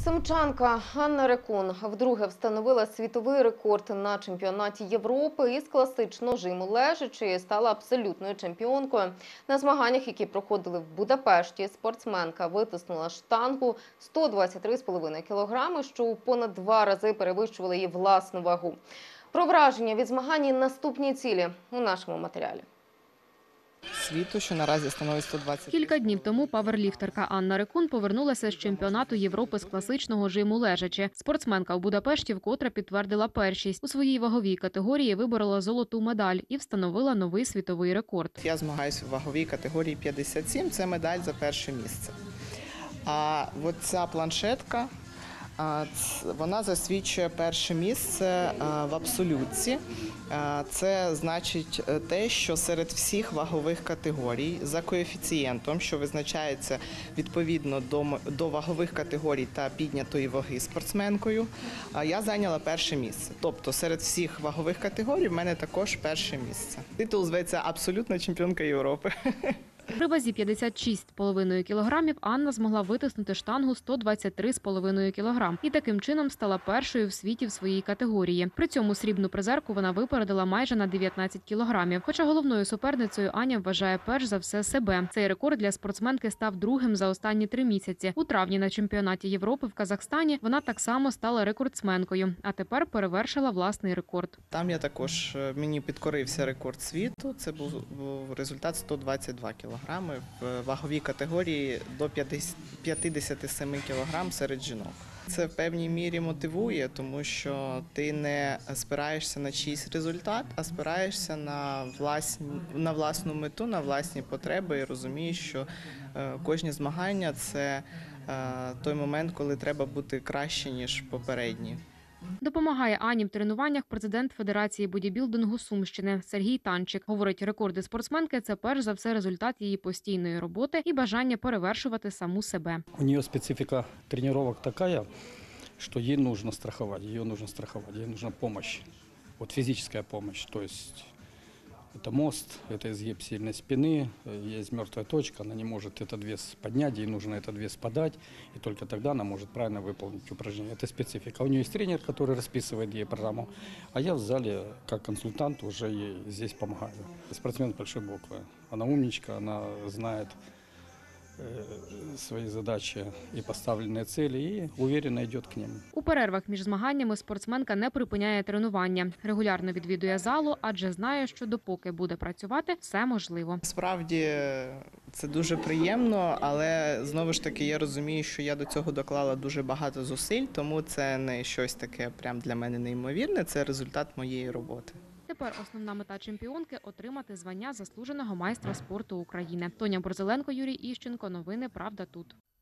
Сумчанка Анна Рекун вдруге встановила світовий рекорд на чемпіонаті Європи із класичного жиму лежачи і стала абсолютною чемпіонкою. На змаганнях, які проходили в Будапешті, спортсменка витиснула штангу 123,5 кг, що у понад 2 рази перевищували її власну вагу. Про враження від змагань і наступні цілі у нашому матеріалі. Світу, що наразі становить 120. Кілька днів тому паверліфтерка Анна Рекун повернулася з чемпіонату Європи з класичного жиму лежачи. Спортсменка у Будапешті вкотре підтвердила першість. У своїй ваговій категорії виборола золоту медаль і встановила новий світовий рекорд. Я змагаюся в ваговій категорії 57, це медаль за перше місце. А от ця планшетка, вона засвідчує перше місце в абсолютці. Це значить те, що серед всіх вагових категорій за коефіцієнтом, що визначається відповідно до вагових категорій та піднятої ваги спортсменкою, я зайняла перше місце. Тобто серед всіх вагових категорій в мене також перше місце. Титул зветься «Абсолютна чемпіонка Європи». При вазі 56,5 кілограмів Анна змогла витиснути штангу 123,5 кілограм і таким чином стала першою в світі в своїй категорії. При цьому срібну призерку вона випередила майже на 19 кілограмів. Хоча головною суперницею Аня вважає перш за все себе. Цей рекорд для спортсменки став другим за останні 3 місяці. У травні на чемпіонаті Європи в Казахстані вона так само стала рекордсменкою, а тепер перевершила власний рекорд. Там мені підкорився рекорд світу, це був результат 122 кілограми в ваговій категорії до 57 кілограм серед жінок. Це в певній мірі мотивує, тому що ти не спираєшся на чийсь результат, а спираєшся на власну мету, на власні потреби і розумієш, що кожні змагання – це той момент, коли треба бути краще, ніж попередні. Допомагає Ані в тренуваннях президент Федерації бодібілдингу Сумщини Сергій Танчик. Говорить, рекорди спортсменки – це перш за все результат її постійної роботи і бажання перевершувати саму себе. У неї специфіка тренувань така, що їй потрібно страхувати, їй потрібна допомога. Вот физическая помощь, то есть это мост, это изгиб сильной спины, есть мертвая точка, она не может этот вес поднять, ей нужно этот вес подать, и только тогда она может правильно выполнить упражнение. Это специфика. У нее есть тренер, который расписывает ей программу, а я в зале как консультант уже ей здесь помогаю. Спортсмен с большой буквы. Она умничка, она знает свої задачі і поставлені цілі, і уверенно йде к ним. У перервах між змаганнями спортсменка не припиняє тренування. Регулярно відвідує залу, адже знає, що допоки буде працювати, все можливо. Справді це дуже приємно, але знову ж таки я розумію, що я до цього доклала дуже багато зусиль, тому це не щось таке прям для мене неймовірне, це результат моєї роботи. Тепер основна мета чемпіонки – отримати звання заслуженого майстра спорту України. Тоня Борзеленко, Юрій Іщенко. Новини «Правда тут».